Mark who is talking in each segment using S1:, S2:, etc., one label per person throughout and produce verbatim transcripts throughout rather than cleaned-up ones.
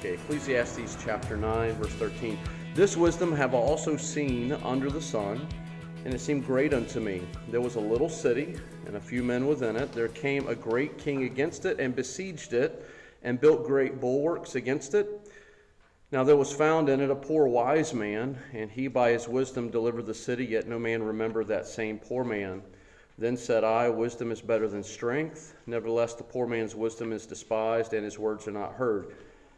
S1: Okay, Ecclesiastes chapter nine, verse thirteen. This wisdom have I also seen under the sun, and it seemed great unto me. There was a little city, and a few men within it. There came a great king against it, and besieged it, and built great bulwarks against it. Now there was found in it a poor wise man, and he by his wisdom delivered the city, yet no man remembered that same poor man. Then said I, wisdom is better than strength. Nevertheless, the poor man's wisdom is despised, and his words are not heard.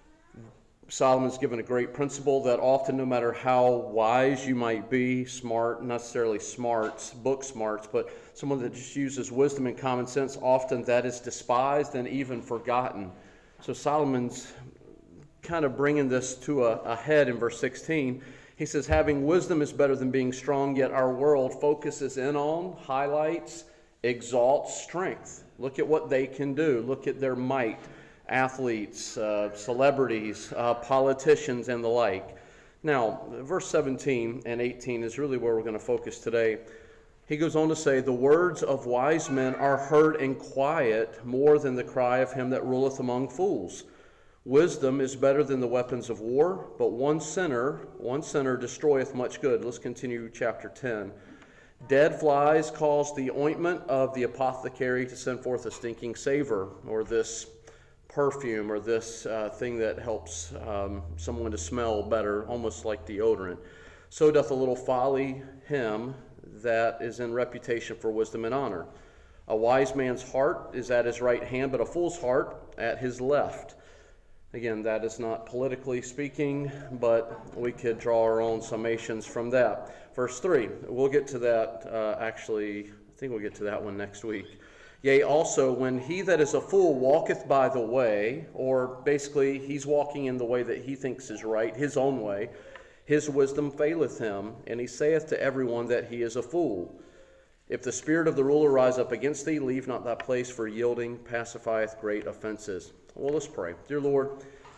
S1: Solomon's given a great principle that often, no matter how wise you might be, smart, not necessarily smarts, book smarts, but someone that just uses wisdom and common sense, often that is despised and even forgotten. So Solomon's kind of bringing this to a, a head in verse sixteen. He says, having wisdom is better than being strong, yet our world focuses in on, highlights, exalts strength. Look at what they can do. Look at their might. Athletes, uh, celebrities, uh, politicians, and the like. Now, verse seventeen and eighteen is really where we're going to focus today. He goes on to say, the words of wise men are heard in quiet more than the cry of him that ruleth among fools. Wisdom is better than the weapons of war, but one sinner, one sinner destroyeth much good. Let's continue chapter ten. Dead flies cause the ointment of the apothecary to send forth a stinking savor, or this perfume, or this uh, thing that helps um, someone to smell better, almost like deodorant. So doth a little folly him that is in reputation for wisdom and honor. A wise man's heart is at his right hand, but a fool's heart at his left. Again, that is not politically speaking, but we could draw our own summations from that. Verse three, we'll get to that, uh, actually, I think we'll get to that one next week. Yea, also, when he that is a fool walketh by the way, or basically he's walking in the way that he thinks is right, his own way, his wisdom faileth him, and he saith to everyone that he is a fool. If the spirit of the ruler rise up against thee, leave not that place, for yielding pacifieth great offenses. Well, let's pray. Dear Lord,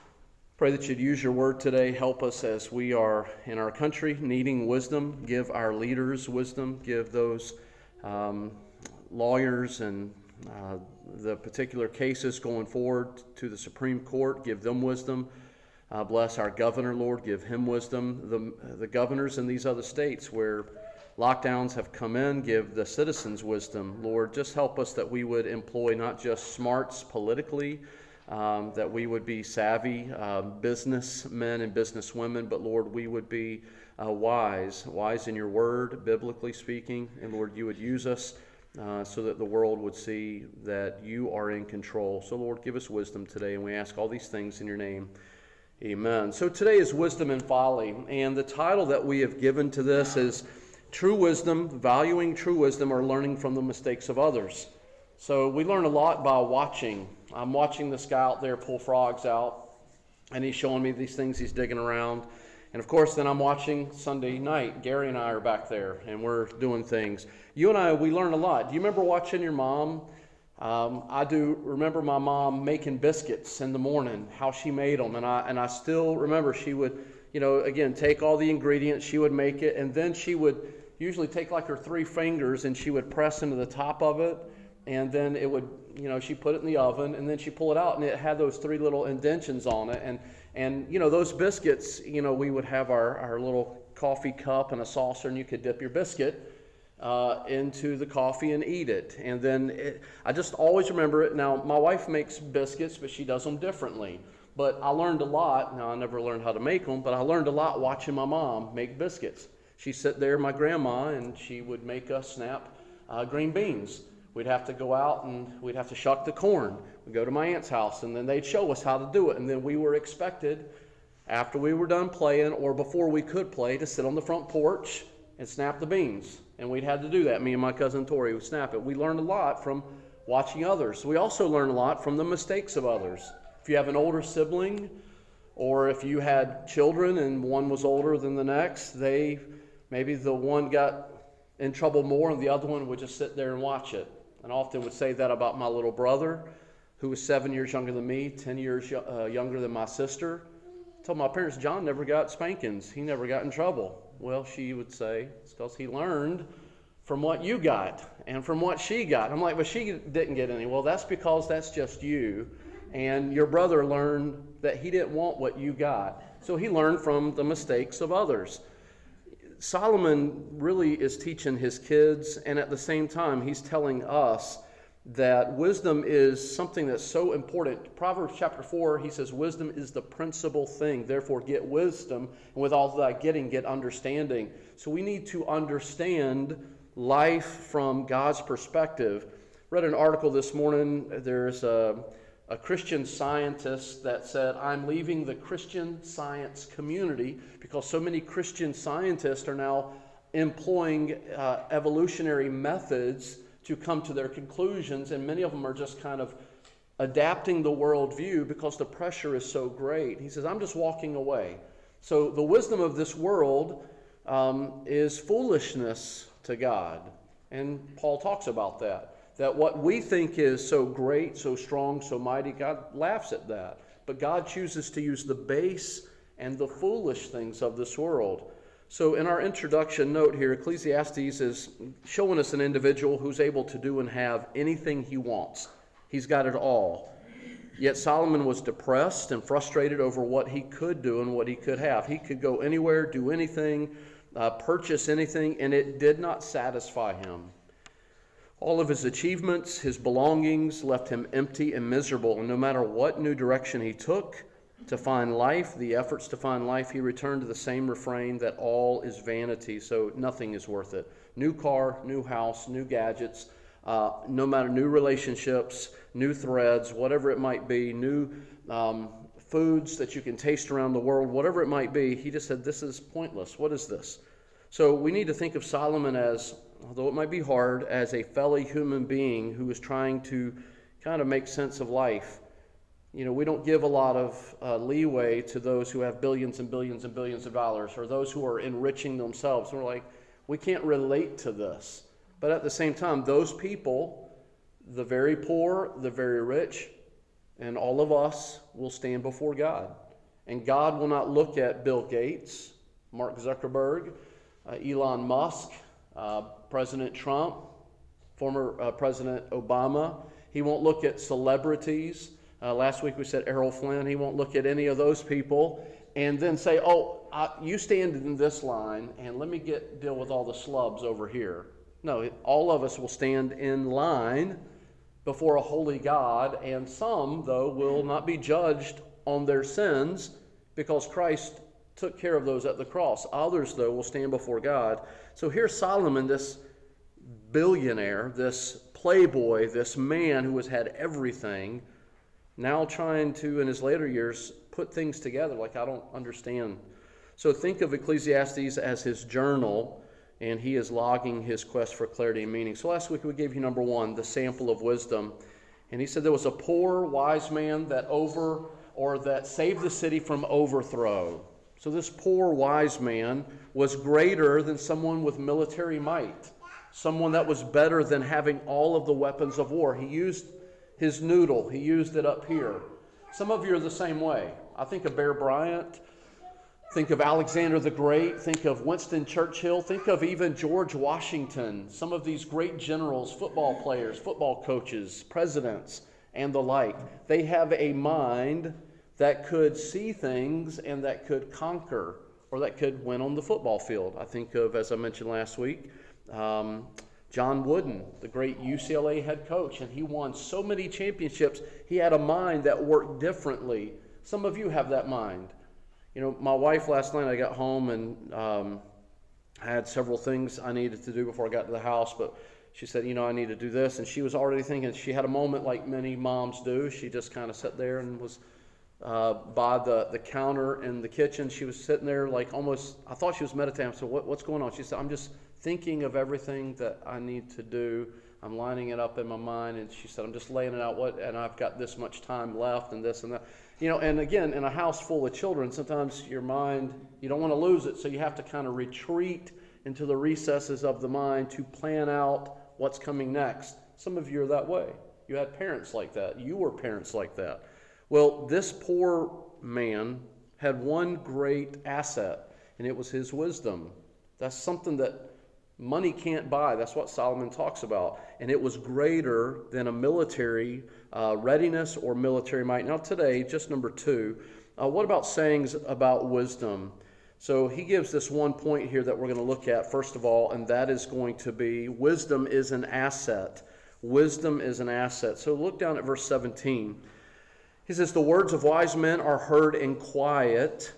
S1: pray that you'd use your word today. Help us as we are in our country needing wisdom. Give our leaders wisdom. Give those um, lawyers and uh, the particular cases going forward to the Supreme Court. Give them wisdom. Uh, bless our governor, Lord. Give him wisdom. The, the governors in these other states where lockdowns have come in, give the citizens wisdom. Lord, just help us that we would employ not just smarts politically, Um, that we would be savvy uh, businessmen and businesswomen, but Lord, we would be uh, wise, wise in your word, biblically speaking, and Lord, you would use us uh, so that the world would see that you are in control. So Lord, give us wisdom today, and we ask all these things in your name. Amen. So today is Wisdom and Folly, and the title that we have given to this is True Wisdom, Valuing True Wisdom, or Learning from the Mistakes of Others. So we learn a lot by watching. I'm watching this guy out there pull frogs out, and he's showing me these things he's digging around. And of course, then I'm watching Sunday night. Gary and I are back there, and we're doing things. You and I, we learn a lot. Do you remember watching your mom? Um, I do remember my mom making biscuits in the morning, how she made them. And I, and I still remember she would, you know, again, take all the ingredients, she would make it, and then she would usually take like her three fingers, and she would press into the top of it. And then it would, you know, she put it in the oven, and then she pull it out, and it had those three little indentions on it. And, and you know, those biscuits, you know, we would have our, our little coffee cup and a saucer, and you could dip your biscuit uh, into the coffee and eat it. And then it, I just always remember it. Now, my wife makes biscuits, but she does them differently. But I learned a lot. Now, I never learned how to make them, but I learned a lot watching my mom make biscuits. She'd sit there, my grandma, and she would make us snap uh, green beans. We'd have to go out and we'd have to shuck the corn. We'd go to my aunt's house, and then they'd show us how to do it. And then we were expected, after we were done playing or before we could play, to sit on the front porch and snap the beans. And we'd had to do that. Me and my cousin Tori would snap it. We learned a lot from watching others. We also learned a lot from the mistakes of others. If you have an older sibling, or if you had children and one was older than the next, they maybe the one got in trouble more and the other one would just sit there and watch it. And I often would say that about my little brother, who was seven years younger than me, ten years uh, younger than my sister. I told my parents, John never got spankings. He never got in trouble. Well, she would say, it's because he learned from what you got and from what she got. I'm like, but she didn't get any. Well, that's because that's just you. and your brother learned that he didn't want what you got. So he learned from the mistakes of others. Solomon really is teaching his kids, and at the same time, he's telling us that wisdom is something that's so important. Proverbs chapter four, he says, wisdom is the principal thing. Therefore, get wisdom, and with all that getting, get understanding. So we need to understand life from God's perspective. Read an article this morning. There's a, a Christian scientist that said, I'm leaving the Christian science community because so many Christian scientists are now employing uh, evolutionary methods to come to their conclusions, and many of them are just kind of adapting the worldview because the pressure is so great. He says, I'm just walking away. So the wisdom of this world um, is foolishness to God. And Paul talks about that, that what we think is so great, so strong, so mighty, God laughs at that. But God chooses to use the base and the foolish things of this world. So in our introduction note here, Ecclesiastes is showing us an individual who's able to do and have anything he wants. He's got it all. Yet Solomon was depressed and frustrated over what he could do and what he could have. He could go anywhere, do anything, uh, purchase anything, and it did not satisfy him. All of his achievements, his belongings left him empty and miserable, and no matter what new direction he took to find life, the efforts to find life, he returned to the same refrain that all is vanity, so nothing is worth it. New car, new house, new gadgets, uh, no matter new relationships, new threads, whatever it might be, new um, foods that you can taste around the world, whatever it might be, he just said, this is pointless. What is this? So we need to think of Solomon as, although it might be hard, as a fellow human being who is trying to kind of make sense of life. You know, we don't give a lot of uh, leeway to those who have billions and billions and billions of dollars, or those who are enriching themselves. We're like, we can't relate to this. But at the same time, those people, the very poor, the very rich, and all of us will stand before God. And God will not look at Bill Gates, Mark Zuckerberg, uh, Elon Musk, uh, President Trump, former uh, President Obama. He won't look at celebrities. Uh, last week we said Errol Flynn. He won't look at any of those people and then say, oh, I, you stand in this line and let me get deal with all the slubs over here. No, it, all of us will stand in line before a holy God, and some, though, will not be judged on their sins because Christ took care of those at the cross. Others, though, will stand before God. So here's Solomon, this billionaire, this playboy, this man who has had everything, now trying to, in his later years, put things together like I don't understand. So think of Ecclesiastes as his journal, and he is logging his quest for clarity and meaning. So last week we gave you number one, the sample of wisdom. And he said there was a poor wise man that over, or that saved the city from overthrow. So this poor wise man was greater than someone with military might, someone that was better than having all of the weapons of war. He used his noodle. He used it up here. Some of you are the same way. I think of Bear Bryant. Think of Alexander the Great. Think of Winston Churchill. Think of even George Washington. Some of these great generals, football players, football coaches, presidents, and the like. They have a mind that could see things and that could conquer, or that could win on the football field. I think of, as I mentioned last week, um, John Wooden, the great U C L A head coach, and he won so many championships. He had a mind that worked differently. Some of you have that mind. You know, my wife last night, I got home and um, I had several things I needed to do before I got to the house, but she said, you know, I need to do this. And she was already thinking, she had a moment like many moms do. She just kind of sat there and was uh, by the, the counter in the kitchen. She was sitting there like almost, I thought she was meditating. So what, what's going on? She said, I'm just thinking of everything that I need to do. I'm lining it up in my mind. And she said, I'm just laying it out, what, and I've got this much time left and this and that. You know, and again, in a house full of children, sometimes your mind, you don't want to lose it, so you have to kind of retreat into the recesses of the mind to plan out what's coming next. Some of you are that way. You had parents like that. You were parents like that. Well, this poor man had one great asset, and it was his wisdom. That's something that Money can't buy. That's what Solomon talks about. And it was greater than a military uh, readiness or military might. Now today, just number two, uh, what about sayings about wisdom? So he gives this one point here that we're going to look at first of all, and that is going to be wisdom is an asset. Wisdom is an asset. So look down at verse seventeen. He says, the words of wise men are heard in quiet,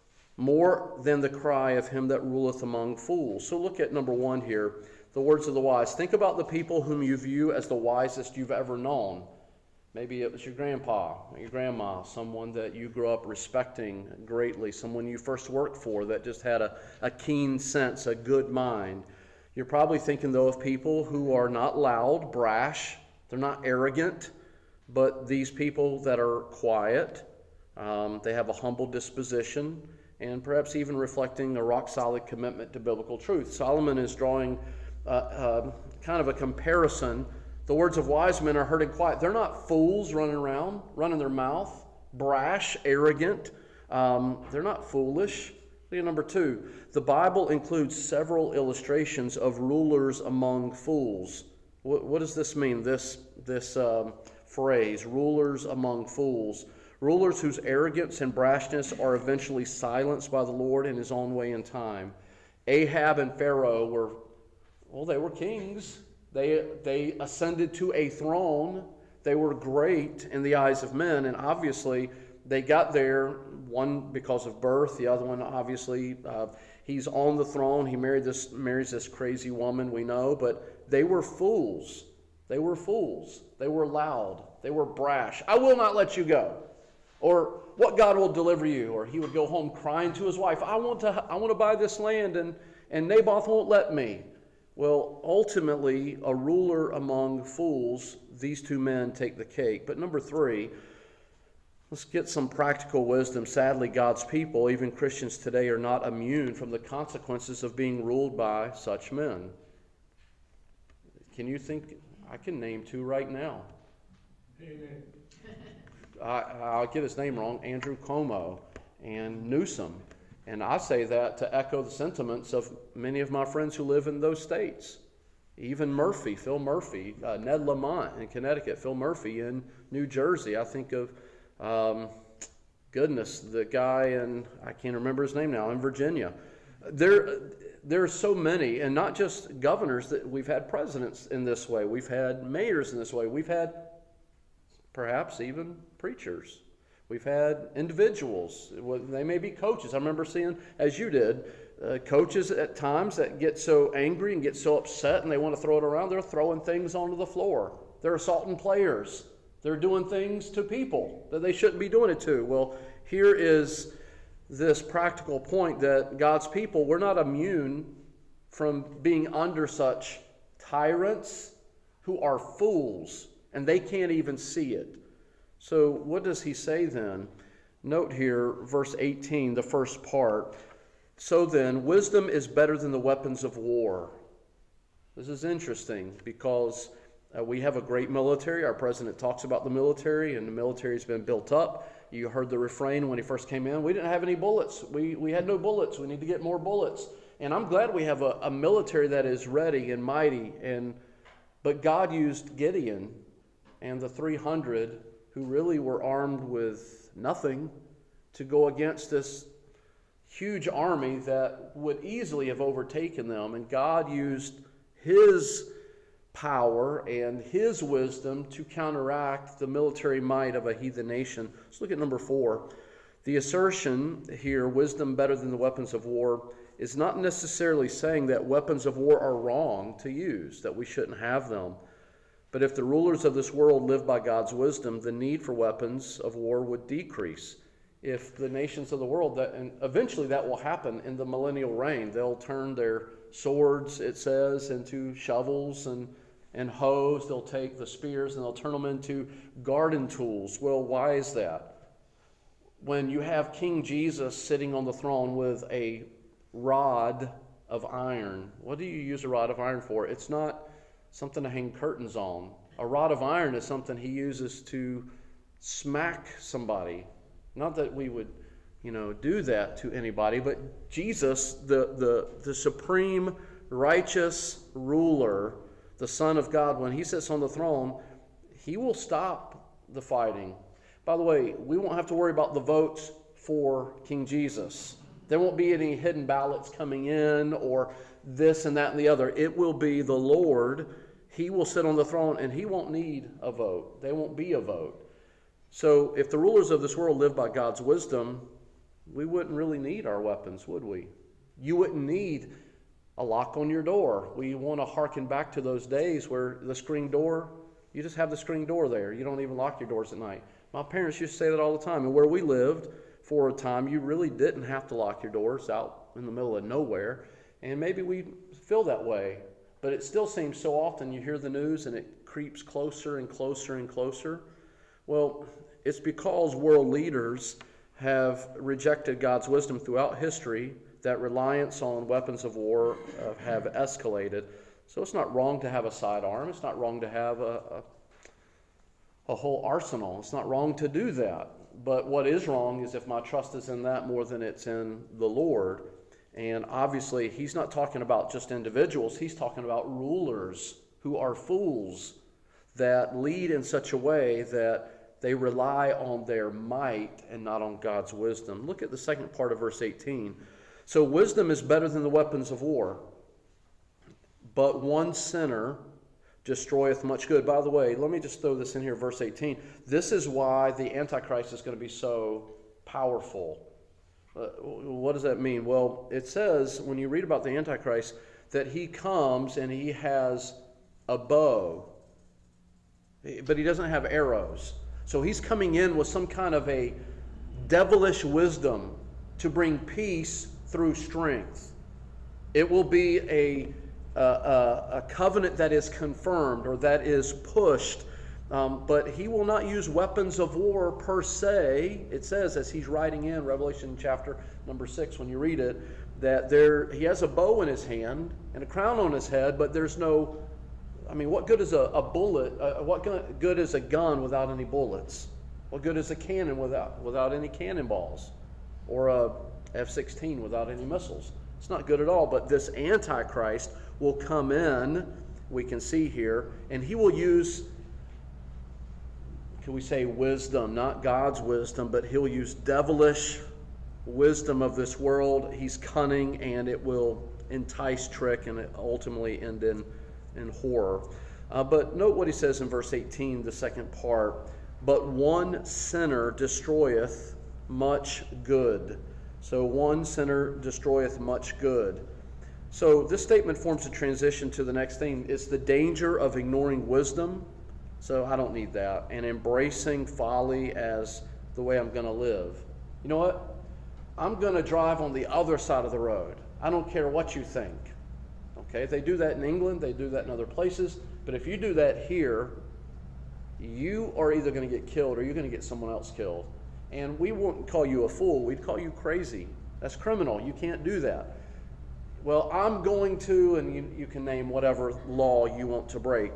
S1: more than the cry of him that ruleth among fools. So look at number one here, the words of the wise. Think about the people whom you view as the wisest you've ever known. Maybe it was your grandpa, your grandma, someone that you grew up respecting greatly, someone you first worked for that just had a, a keen sense, a good mind. You're probably thinking, though, of people who are not loud, brash, they're not arrogant, but these people that are quiet, um, they have a humble disposition, and perhaps even reflecting a rock-solid commitment to biblical truth. Solomon is drawing uh, uh, kind of a comparison. The words of wise men are heard in quiet. They're not fools running around, running their mouth, brash, arrogant. Um, they're not foolish. Look at number two. The Bible includes several illustrations of rulers among fools. What, what does this mean, this, this um, phrase, rulers among fools? Rulers whose arrogance and brashness are eventually silenced by the Lord in his own way and time. Ahab and Pharaoh were, well, they were kings. They, they ascended to a throne. They were great in the eyes of men, and obviously they got there, one because of birth, the other one obviously uh, he's on the throne. He married this, marries this crazy woman, we know, but they were fools. They were fools. They were loud. They were brash. I will not let you go. Or what God will deliver you. Or he would go home crying to his wife, I want to, I want to buy this land, and, and Naboth won't let me. Well, ultimately, a ruler among fools, these two men take the cake. But number three, let's get some practical wisdom. Sadly, God's people, even Christians today, are not immune from the consequences of being ruled by such men. Can you think? I can name two right now.
S2: Amen.
S1: I, I'll get his name wrong, Andrew Cuomo and Newsom. And I say that to echo the sentiments of many of my friends who live in those states. Even Murphy, Phil Murphy, uh, Ned Lamont in Connecticut, Phil Murphy in New Jersey. I think of, um, goodness, the guy in, I can't remember his name now, in Virginia. There, there are so many, and not just governors, that we've had presidents in this way. We've had mayors in this way. We've had perhaps even preachers. We've had individuals. They may be coaches. I remember seeing, as you did, uh, coaches at times that get so angry and get so upset and they want to throw it around. They're throwing things onto the floor. They're assaulting players. They're doing things to people that they shouldn't be doing it to. Well, here is this practical point that God's people, we're not immune from being under such tyrants who are fools, and they can't even see it. So what does he say then? Note here, verse eighteen, the first part. So then, wisdom is better than the weapons of war. This is interesting because uh, we have a great military. Our president talks about the military, and the military has been built up. You heard the refrain when he first came in. We didn't have any bullets. We, we had no bullets. We need to get more bullets. And I'm glad we have a, a military that is ready and mighty. And but God used Gideon and the three hundred who really were armed with nothing to go against this huge army that would easily have overtaken them. And God used his power and his wisdom to counteract the military might of a heathen nation. Let's look at number four. The assertion here, wisdom better than the weapons of war, is not necessarily saying that weapons of war are wrong to use, that we shouldn't have them. But if the rulers of this world live by God's wisdom, the need for weapons of war would decrease. If the nations of the world, that, and eventually that will happen in the millennial reign, they'll turn their swords, it says, into shovels and, and hoes. They'll take the spears and they'll turn them into garden tools. Well, why is that? When you have King Jesus sitting on the throne with a rod of iron, what do you use a rod of iron for? It's not something to hang curtains on. A rod of iron is something he uses to smack somebody. Not that we would, you know, do that to anybody, but Jesus, the, the, the supreme righteous ruler, the Son of God, when he sits on the throne, he will stop the fighting. By the way, we won't have to worry about the votes for King Jesus. There won't be any hidden ballots coming in or this and that and the other. It will be the Lord. He will sit on the throne and he won't need a vote. There won't be a vote. So if the rulers of this world live by God's wisdom, we wouldn't really need our weapons, would we? You wouldn't need a lock on your door. We want to hearken back to those days where the screen door, you just have the screen door there. You don't even lock your doors at night. My parents used to say that all the time. And where we lived for a time, you really didn't have to lock your doors out in the middle of nowhere. And maybe we feel that way. But it still seems so often you hear the news and it creeps closer and closer and closer. Well, it's because world leaders have rejected God's wisdom throughout history that reliance on weapons of war uh, have escalated. So it's not wrong to have a sidearm. It's not wrong to have a, a, a whole arsenal. It's not wrong to do that. But what is wrong is if my trust is in that more than it's in the Lord. And obviously, he's not talking about just individuals. He's talking about rulers who are fools that lead in such a way that they rely on their might and not on God's wisdom. Look at the second part of verse eighteen. So wisdom is better than the weapons of war, but one sinner destroyeth much good. By the way, let me just throw this in here, verse eighteen. This is why the Antichrist is going to be so powerful. Uh, what does that mean? Well, it says, when you read about the Antichrist, that he comes and he has a bow, but he doesn't have arrows. So he's coming in with some kind of a devilish wisdom to bring peace through strength. It will be a, a, a covenant that is confirmed or that is pushed, um, but he will not use weapons of war per se. It says, as he's writing in Revelation chapter number six, when you read it, that there he has a bow in his hand and a crown on his head, but there's no, I mean, what good is a, a bullet, uh, what good is a gun without any bullets? What good is a cannon without, without any cannonballs? Or a F sixteen without any missiles? It's not good at all. But this Antichrist will come in, we can see here, and he will use, can we say wisdom, not God's wisdom, but he'll use devilish wisdom of this world. He's cunning, and it will entice, trick, and it ultimately end in, in horror. Uh, but note what he says in verse eighteen, the second part. But one sinner destroyeth much good. So one sinner destroyeth much good. So this statement forms a transition to the next thing. It's the danger of ignoring wisdom. So I don't need that. And embracing folly as the way I'm going to live. You know what? I'm going to drive on the other side of the road. I don't care what you think. Okay? They do that in England. They do that in other places. But if you do that here, you are either going to get killed or you're going to get someone else killed. And we won't call you a fool. We'd call you crazy. That's criminal. You can't do that. Well, I'm going to, and you, you can name whatever law you want to break.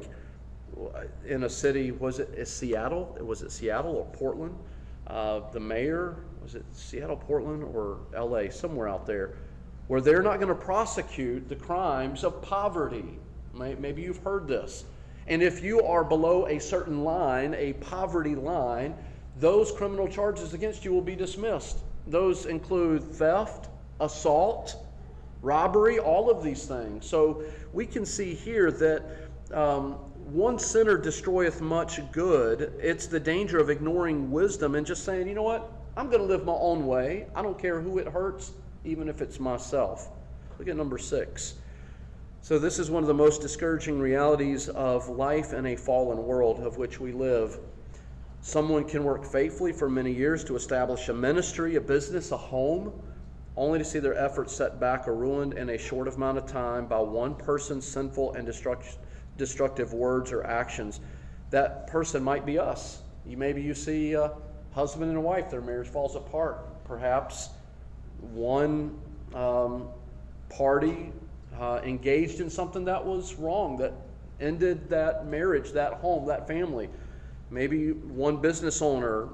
S1: In a city, was it Seattle? Was it Seattle or Portland? Uh, the mayor, was it Seattle, Portland, or L A? Somewhere out there, where they're not going to prosecute the crimes of poverty. Maybe you've heard this. And if you are below a certain line, a poverty line, those criminal charges against you will be dismissed. Those include theft, assault, robbery, all of these things. So we can see here that um, one sinner destroyeth much good. It's the danger of ignoring wisdom and just saying, you know what, I'm going to live my own way. I don't care who it hurts, even if it's myself. Look at number six. So this is one of the most discouraging realities of life in a fallen world of which we live. Someone can work faithfully for many years to establish a ministry, a business, a home, only to see their efforts set back or ruined in a short amount of time by one person's sinful and destruct destructive words or actions. That person might be us. You, maybe you see a husband and a wife, their marriage falls apart. Perhaps one um, party uh, engaged in something that was wrong, that ended that marriage, that home, that family. Maybe one business owner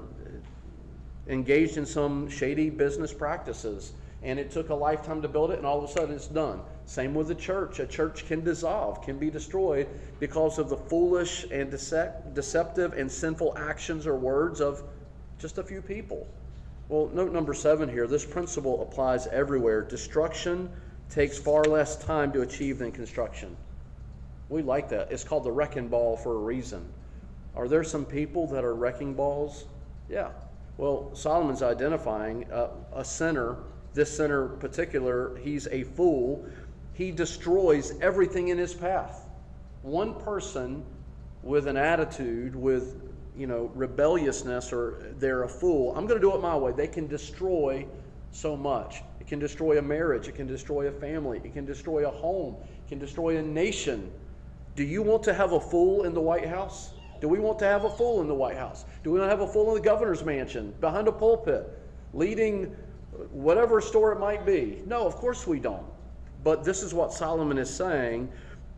S1: engaged in some shady business practices, and it took a lifetime to build it, and all of a sudden it's done. Same with the church. A church can dissolve, can be destroyed because of the foolish and decept- deceptive and sinful actions or words of just a few people. Well, note number seven here, this principle applies everywhere. Destruction takes far less time to achieve than construction. We like that. It's called the wrecking ball for a reason. Are there some people that are wrecking balls? Yeah. Well, Solomon's identifying uh, a sinner. This sinner in particular, he's a fool. He destroys everything in his path. One person with an attitude, with, you know, rebelliousness, or they're a fool, I'm going to do it my way. They can destroy so much. It can destroy a marriage. It can destroy a family. It can destroy a home. It can destroy a nation. Do you want to have a fool in the White House? Do we want to have a fool in the White House? Do we want to have a fool in the governor's mansion, behind a pulpit, leading whatever store it might be? No, of course we don't. But this is what Solomon is saying.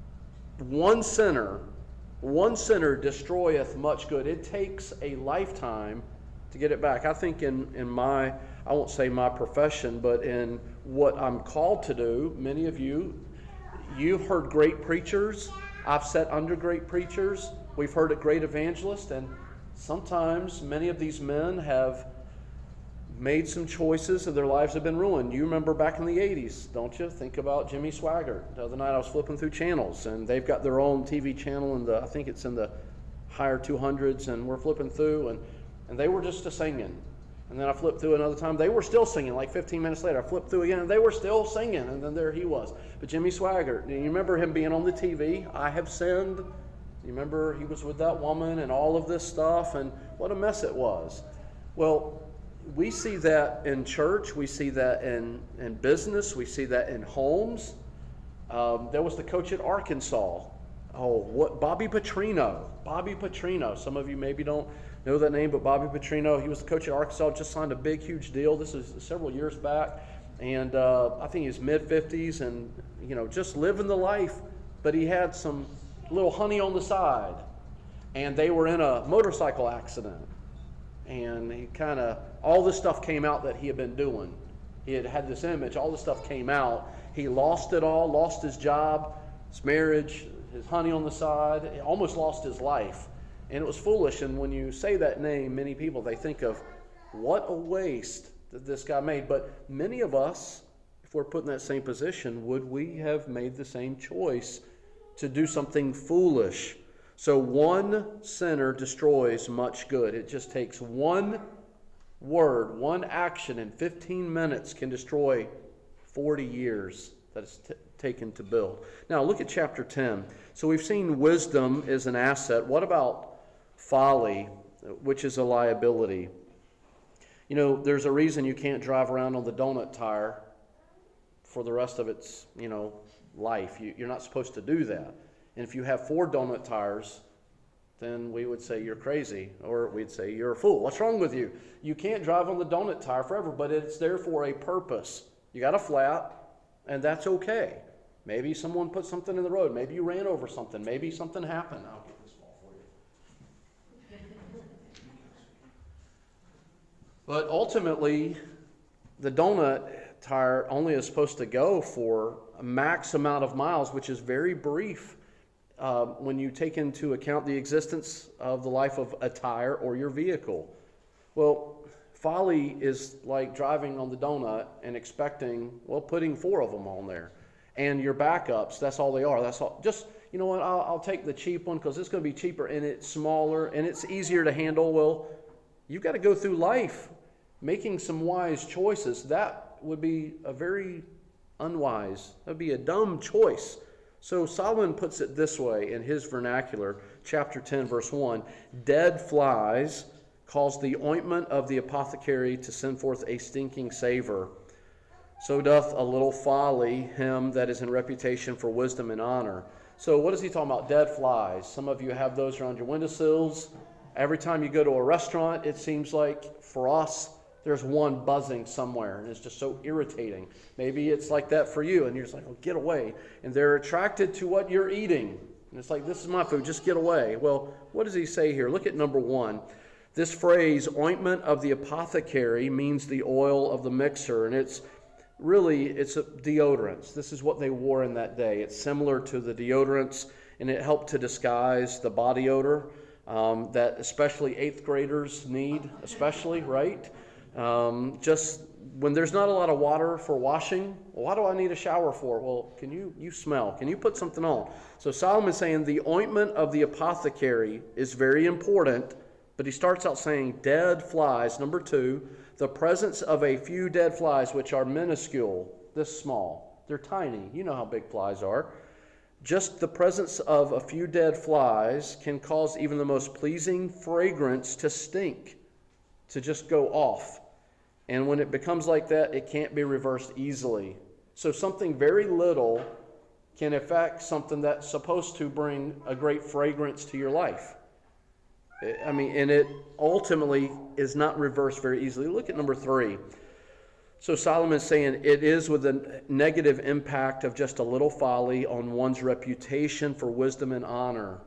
S1: One sinner, one sinner destroyeth much good. It takes a lifetime to get it back. I think in, in my, I won't say my profession, but in what I'm called to do, many of you, you've heard great preachers. I've sat under great preachers. We've heard a great evangelist. And sometimes many of these men have made some choices and their lives have been ruined. You remember back in the eighties, don't you? Think about Jimmy Swaggart. The other night I was flipping through channels, and they've got their own T V channel in the, I think it's in the higher two hundreds, and we're flipping through, and, and they were just a singing. And then I flipped through another time, they were still singing. Like fifteen minutes later, I flipped through again, and they were still singing, and then there he was. But Jimmy Swaggart, you remember him being on the T V, I Have Sinned? You remember he was with that woman and all of this stuff, and what a mess it was. Well, we see that in church, we see that in, in business, we see that in homes. Um, there was the coach at Arkansas. Oh, what Bobby Petrino. Bobby Petrino. Some of you maybe don't know that name, but Bobby Petrino, he was the coach at Arkansas, just signed a big, huge deal. This is several years back. And uh, I think he's mid fifties and, you know, just living the life. But he had some little honey on the side. And they were in a motorcycle accident. And he kind of, all this stuff came out that he had been doing. He had had this image, all this stuff came out. He lost it all, lost his job, his marriage, his honey on the side, he almost lost his life. And it was foolish. And when you say that name, many people, they think of what a waste that this guy made. But many of us, if we're put in that same position, would we have made the same choice to do something foolish? So one sinner destroys much good. It just takes one word, one action in fifteen minutes can destroy forty years that it's t- taken to build. Now look at chapter ten. So we've seen wisdom is an asset. What about folly, which is a liability? You know, there's a reason you can't drive around on the donut tire for the rest of its, you know, life. You, you're not supposed to do that. And if you have four donut tires, then we would say you're crazy, or we'd say you're a fool. What's wrong with you? You can't drive on the donut tire forever, but it's there for a purpose. You got a flat, and that's okay. Maybe someone put something in the road. Maybe you ran over something. Maybe something happened. I'll get this ball for you. But ultimately, the donut tire only is supposed to go for a max amount of miles, which is very brief. Uh, when you take into account the existence of the life of a tire or your vehicle. Well, folly is like driving on the donut and expecting, well, putting four of them on there. And your backups, that's all they are. That's all. Just, you know what, I'll, I'll take the cheap one because it's going to be cheaper and it's smaller and it's easier to handle. Well, you've got to go through life making some wise choices. That would be a very unwise, that would be a dumb choice. So Solomon puts it this way in his vernacular, chapter ten, verse one, dead flies cause the ointment of the apothecary to send forth a stinking savor. So doth a little folly him that is in reputation for wisdom and honor. So what is he talking about? Dead flies. Some of you have those around your windowsills. Every time you go to a restaurant, it seems like for us, there's one buzzing somewhere, and it's just so irritating. Maybe it's like that for you, and you're just like, oh, get away. And they're attracted to what you're eating. And it's like, this is my food, just get away. Well, what does he say here? Look at number one. This phrase, ointment of the apothecary, means the oil of the mixer, and it's really, it's a deodorants. This is what they wore in that day. It's similar to the deodorants, and it helped to disguise the body odor um, that especially eighth graders need, especially, right? Um, just when there's not a lot of water for washing, well, why do I need a shower for? Well, can you, you smell? Can you put something on? So Solomon's saying the ointment of the apothecary is very important, but he starts out saying dead flies. Number two, the presence of a few dead flies, which are minuscule, this small. They're tiny. You know how big flies are. Just the presence of a few dead flies can cause even the most pleasing fragrance to stink, to just go off. And when it becomes like that, it can't be reversed easily. So something very little can affect something that's supposed to bring a great fragrance to your life. I mean, and it ultimately is not reversed very easily. Look at number three. So Solomon is saying it is with a negative impact of just a little folly on one's reputation for wisdom and honor.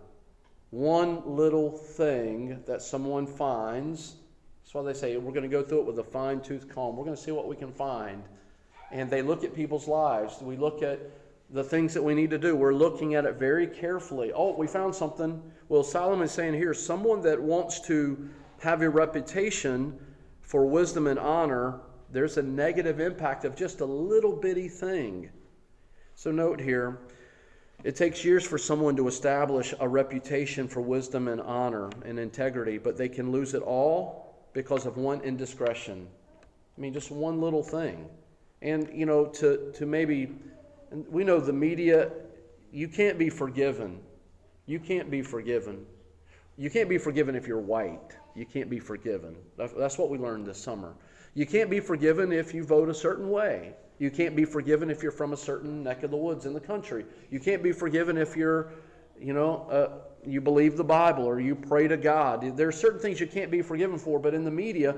S1: One little thing that someone finds, that's why they say we're going to go through it with a fine-tooth comb. We're going to see what we can find. And they look at people's lives. We look at the things that we need to do. We're looking at it very carefully. Oh, we found something. Well, Solomon is saying here, someone that wants to have a reputation for wisdom and honor, there's a negative impact of just a little bitty thing. So note here, it takes years for someone to establish a reputation for wisdom and honor and integrity, but they can lose it all because of one indiscretion. I mean, just one little thing. And, you know, to, to maybe, and we know the media, you can't be forgiven. You can't be forgiven. You can't be forgiven if you're white. You can't be forgiven. That's what we learned this summer. You can't be forgiven if you vote a certain way. You can't be forgiven if you're from a certain neck of the woods in the country. You can't be forgiven if you're, you know, uh, you believe the Bible or you pray to God. There are certain things you can't be forgiven for, but in the media,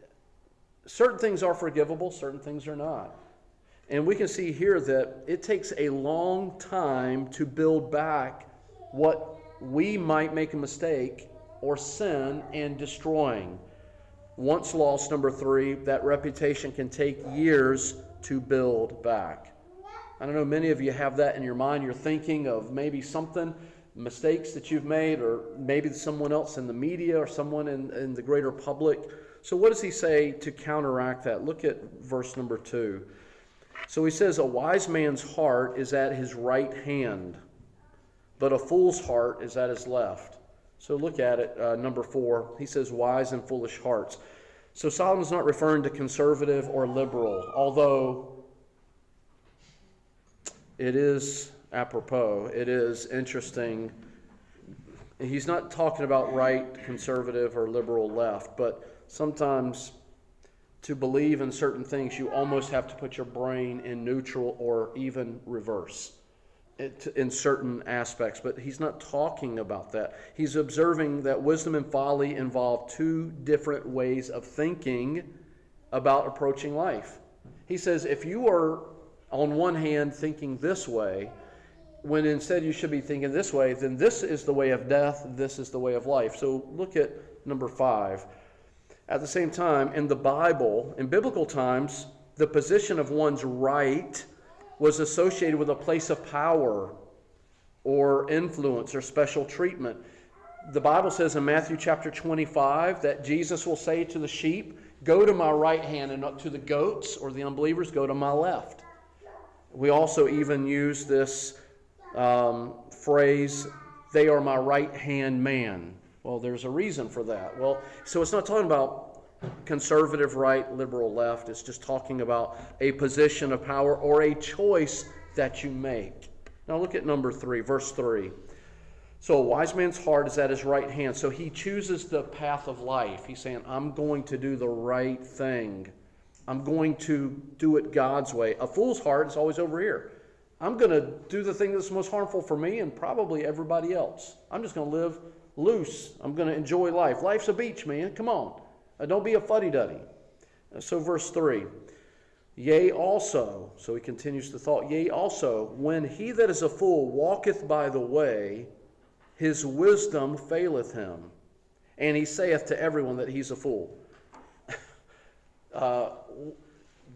S1: certain things are forgivable, certain things are not. And we can see here that it takes a long time to build back what we might make a mistake or sin and destroying. Once lost, number three, that reputation can take years to build back. I don't know, many of you have that in your mind. You're thinking of maybe something, mistakes that you've made, or maybe someone else in the media or someone in, in the greater public. So what does he say to counteract that? Look at verse number two. So he says, a wise man's heart is at his right hand, but a fool's heart is at his left. So look at it, uh, number four. He says wise and foolish hearts. So Solomon's not referring to conservative or liberal, although it is apropos. It is interesting. He's not talking about right, conservative, or liberal left, but sometimes to believe in certain things, you almost have to put your brain in neutral or even reverse it in certain aspects. But he's not talking about that. He's observing that wisdom and folly involve two different ways of thinking about approaching life. He says if you are on one hand thinking this way, when instead you should be thinking this way, then this is the way of death, this is the way of life. So look at number five. At the same time, in the Bible, in biblical times, the position of one's right was associated with a place of power or influence or special treatment. The Bible says in Matthew chapter twenty-five that Jesus will say to the sheep, go to my right hand, and to the goats or the unbelievers, go to my left. We also even use this um, phrase, they are my right-hand man. Well, there's a reason for that. Well, so it's not talking about conservative right, liberal left. It's just talking about a position of power or a choice that you make. Now look at number three, verse three. So a wise man's heart is at his right hand. So he chooses the path of life. He's saying, I'm going to do the right thing. I'm going to do it God's way. A fool's heart is always over here. I'm going to do the thing that's most harmful for me and probably everybody else. I'm just going to live loose. I'm going to enjoy life. Life's a beach, man. Come on. Uh, don't be a fuddy-duddy. Uh, so verse three. Yea, also, so he continues the thought, yea, also, when he that is a fool walketh by the way, his wisdom faileth him, and he saith to everyone that he's a fool. uh,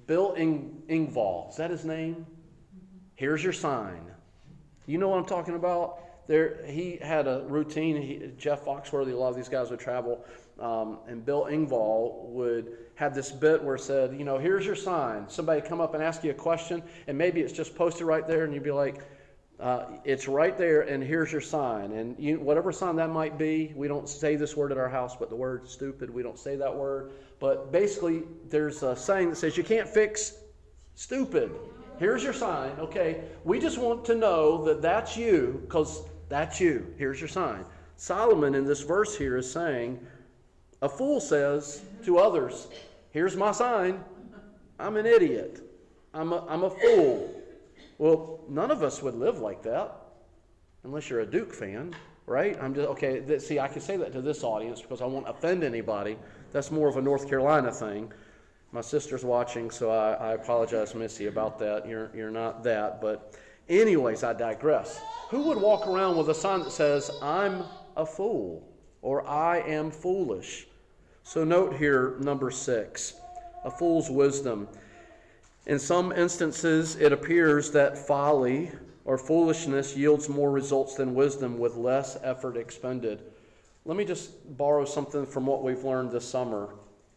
S1: Bill Ing- Ingvall, is that his name? Here's your sign. You know what I'm talking about? There, he had a routine. He, Jeff Foxworthy, a lot of these guys would travel, um, and Bill Ingvall would have this bit where it said, you know, here's your sign. Somebody come up and ask you a question, and maybe it's just posted right there, and you'd be like, uh, it's right there, and here's your sign. And you, whatever sign that might be, we don't say this word at our house, but the word stupid, we don't say that word. But basically, there's a saying that says you can't fix stupid. Here's your sign. Okay, we just want to know that that's you, because that's you. Here's your sign. Solomon in this verse here is saying, a fool says to others, here's my sign. I'm an idiot. I'm a, I'm a fool. Well, none of us would live like that unless you're a Duke fan, right? I'm just, okay, th- see, I can say that to this audience because I won't offend anybody. That's more of a North Carolina thing. My sister's watching, so I, I apologize, Missy, about that. You're, you're not that. But anyways, I digress. Who would walk around with a sign that says, I'm a fool, or I am foolish? So note here, number six, a fool's wisdom. In some instances, it appears that folly or foolishness yields more results than wisdom with less effort expended. Let me just borrow something from what we've learned this summer.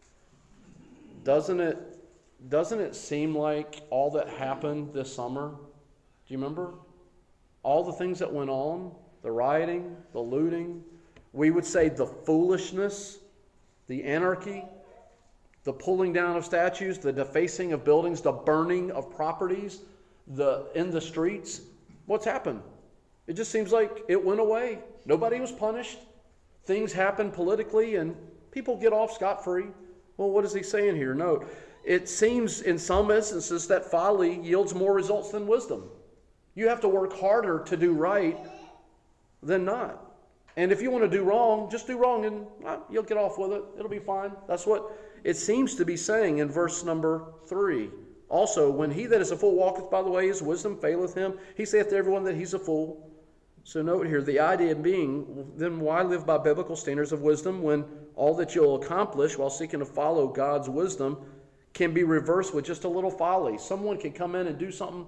S1: Doesn't it, doesn't it seem like all that happened this summer? Do you remember? All the things that went on, the rioting, the looting, we would say the foolishness, the anarchy, the pulling down of statues, the defacing of buildings, the burning of properties, the in the streets. What's happened? It just seems like it went away. Nobody was punished. Things happen politically and people get off scot-free. Well, what is he saying here? No, it seems in some instances that folly yields more results than wisdom. You have to work harder to do right than not. And if you want to do wrong, just do wrong and well, you'll get off with it. It'll be fine. That's what it seems to be saying in verse number three. Also, when he that is a fool walketh by the way, his wisdom faileth him. He saith to everyone that he's a fool. So note here, the idea being, then why live by biblical standards of wisdom when all that you'll accomplish while seeking to follow God's wisdom can be reversed with just a little folly? Someone can come in and do something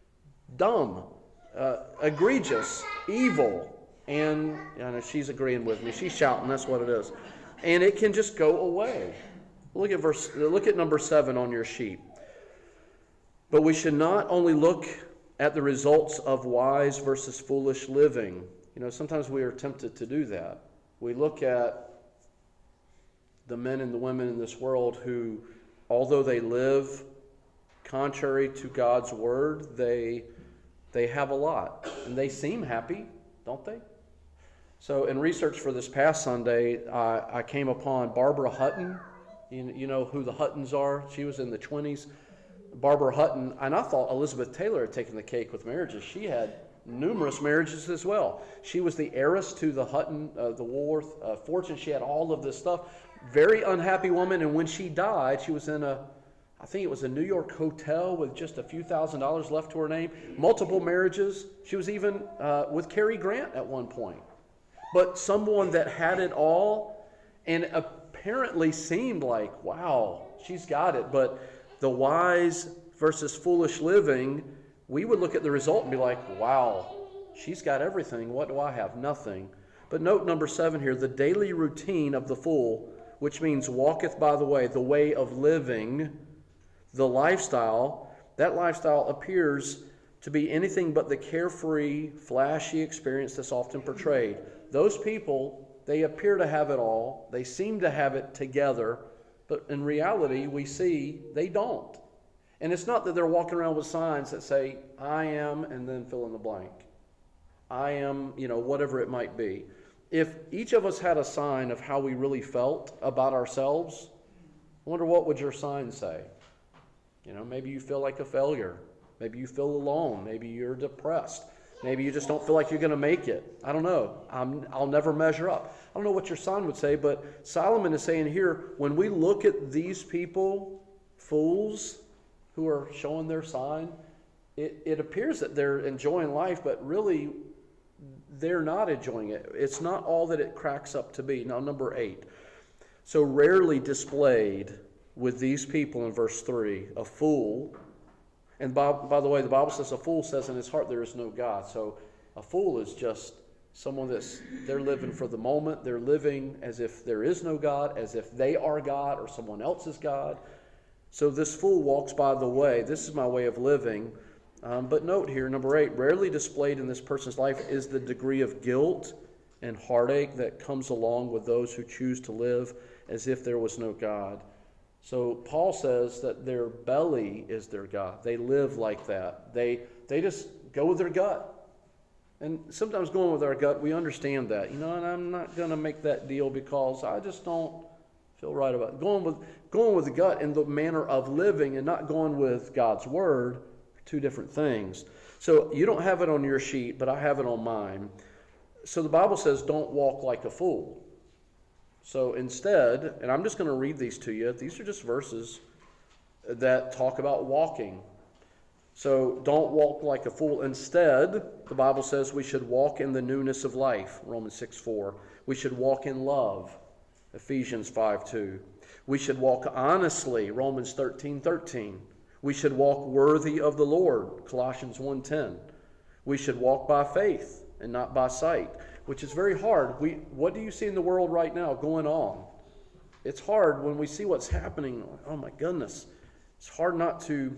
S1: dumb, uh, egregious, evil, and I know she's agreeing with me. She's shouting. That's what it is, and it can just go away. Look at verse. Look at number seven on your sheet. But we should not only look at the results of wise versus foolish living. You know, sometimes we are tempted to do that. We look at the men and the women in this world who, although they live contrary to God's word, they they have a lot, and they seem happy, don't they? So in research for this past Sunday, I, I came upon Barbara Hutton. You, you know who the Huttons are? She was in the twenties. Barbara Hutton, and I thought Elizabeth Taylor had taken the cake with marriages. She had numerous marriages as well. She was the heiress to the Hutton, uh, the Woolworth uh, fortune. She had all of this stuff. Very unhappy woman, and when she died, she was in a, I think it was a New York hotel with just a few thousand dollars left to her name. Multiple marriages. She was even uh, with Cary Grant at one point. But someone that had it all and apparently seemed like, wow, she's got it. But the wise versus foolish living, we would look at the result and be like, wow, she's got everything. What do I have? Nothing. But note number seven here, the daily routine of the fool, which means walketh by the way, the way of living, the lifestyle, that lifestyle appears to be anything but the carefree, flashy experience that's often portrayed. Those people, they appear to have it all. They seem to have it together. But in reality, we see they don't. And it's not that they're walking around with signs that say, I am, and then fill in the blank. I am, you know, whatever it might be. If each of us had a sign of how we really felt about ourselves, I wonder what would your sign say? You know, maybe you feel like a failure. Maybe you feel alone. Maybe you're depressed. Maybe you just don't feel like you're going to make it. I don't know. I'm, I'll never measure up. I don't know what your sign would say, but Solomon is saying here, when we look at these people, fools who are showing their sign, it, it appears that they're enjoying life, but really they're not enjoying it. It's not all that it cracks up to be. Now, number eight. So rarely displayed with these people in verse three. A fool, and by, by the way, the Bible says a fool says in his heart there is no God. So a fool is just someone that's, they're living for the moment. They're living as if there is no God, as if they are God or someone else is God. So this fool walks by the way. This is my way of living. Um, but note here, number eight, rarely displayed in this person's life is the degree of guilt and heartache that comes along with those who choose to live as if there was no God. So Paul says that their belly is their God. They live like that. They, they just go with their gut. And sometimes going with our gut, we understand that. You know, and I'm not going to make that deal because I just don't feel right about it. Going with, going with the gut in the manner of living and not going with God's word are two different things. So you don't have it on your sheet, but I have it on mine. So the Bible says don't walk like a fool. So instead, and I'm just going to read these to you. These are just verses that talk about walking. So don't walk like a fool. Instead, the Bible says we should walk in the newness of life, Romans six four. We should walk in love, Ephesians five two. We should walk honestly, Romans thirteen thirteen. We should walk worthy of the Lord, Colossians one ten. We should walk by faith and not by sight, which is very hard. We, what do you see in the world right now going on? It's hard when we see what's happening. Oh my goodness. It's hard not to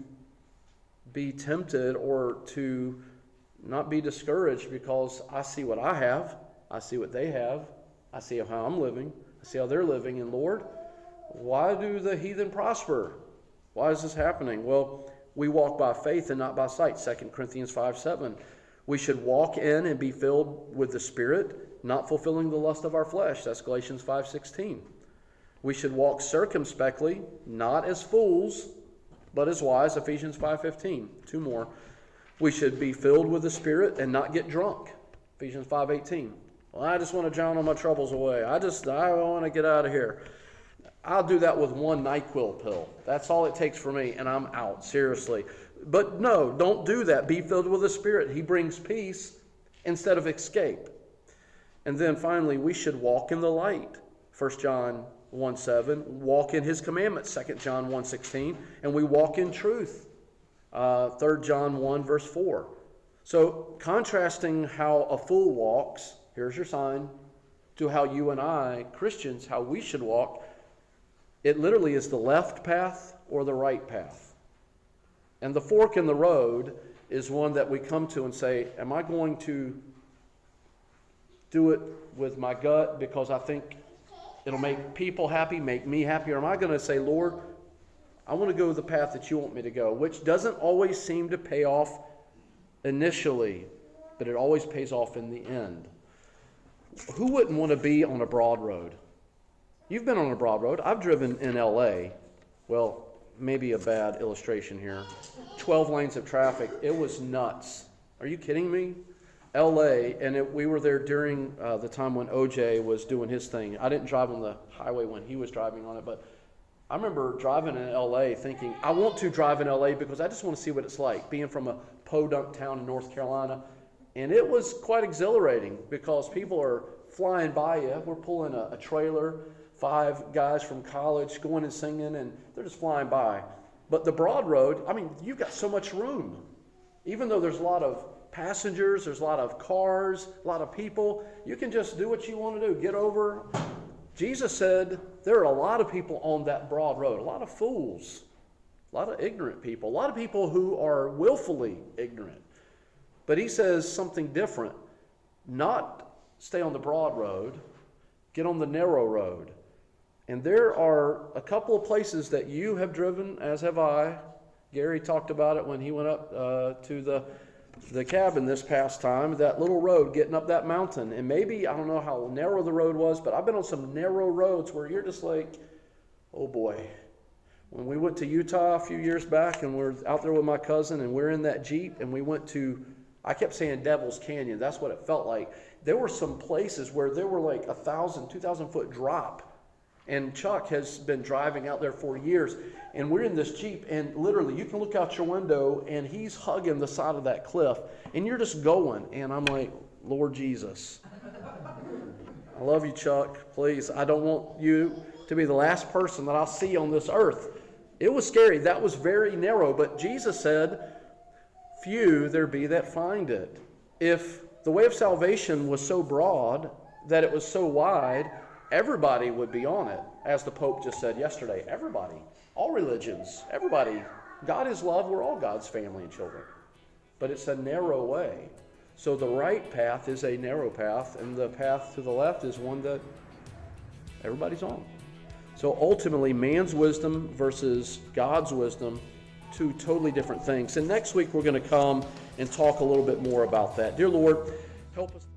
S1: be tempted or to not be discouraged because I see what I have. I see what they have. I see how I'm living. I see how they're living. And Lord, why do the heathen prosper? Why is this happening? Well, we walk by faith and not by sight, Second Corinthians five seven. We should walk in and be filled with the Spirit, not fulfilling the lust of our flesh. That's Galatians five sixteen. We should walk circumspectly, not as fools, but as wise, Ephesians five fifteen. Two more. We should be filled with the Spirit and not get drunk, Ephesians five eighteen. Well, I just want to drown all my troubles away. I just, I want to get out of here. I'll do that with one NyQuil pill. That's all it takes for me, and I'm out, seriously. But no, don't do that. Be filled with the Spirit. He brings peace instead of escape. And then finally, we should walk in the light. First John one seven. Walk in His commandments, Second John one sixteen. And we walk in truth, uh, Third John one verse four. So contrasting how a fool walks, here's your sign, to how you and I, Christians, how we should walk, it literally is the left path or the right path. And the fork in the road is one that we come to and say, am I going to do it with my gut because I think it'll make people happy, make me happy? Or am I going to say, Lord, I want to go the path that you want me to go, which doesn't always seem to pay off initially, but it always pays off in the end. Who wouldn't want to be on a broad road? You've been on a broad road. I've driven in L A. Well, maybe a bad illustration here. twelve lanes of traffic. It was nuts. Are you kidding me? L A, and it, we were there during uh, the time when O J was doing his thing. I didn't drive on the highway when he was driving on it, but I remember driving in L A thinking, I want to drive in L A because I just want to see what it's like, being from a podunk town in North Carolina. And it was quite exhilarating because people are flying by you. We're pulling a, a trailer, five guys from college going and singing, and they're just flying by. But the broad road, I mean, you've got so much room. Even though there's a lot of passengers, there's a lot of cars, a lot of people, you can just do what you want to do. Get over. Jesus said there are a lot of people on that broad road, a lot of fools, a lot of ignorant people, a lot of people who are willfully ignorant. But he says something different. Not stay on the broad road, get on the narrow road. And there are a couple of places that you have driven, as have I. Gary talked about it when he went up uh, to the, the cabin this past time, that little road getting up that mountain. And maybe, I don't know how narrow the road was, but I've been on some narrow roads where you're just like, oh boy. When we went to Utah a few years back and we're out there with my cousin and we're in that Jeep and we went to, I kept saying Devil's Canyon. That's what it felt like. There were some places where there were like a thousand, two thousand foot drop. And Chuck has been driving out there for years. And we're in this Jeep and literally you can look out your window and he's hugging the side of that cliff. And you're just going. And I'm like, Lord Jesus. I love you, Chuck. Please, I don't want you to be the last person that I'll see on this earth. It was scary. That was very narrow. But Jesus said, few there be that find it. If the way of salvation was so broad, that it was so wide, everybody would be on it. As the Pope just said yesterday, everybody, all religions, everybody. God is love. We're all God's family and children. But it's a narrow way. So the right path is a narrow path, and the path to the left is one that everybody's on. So ultimately, man's wisdom versus God's wisdom, two totally different things. And next week, we're going to come and talk a little bit more about that. Dear Lord, help us.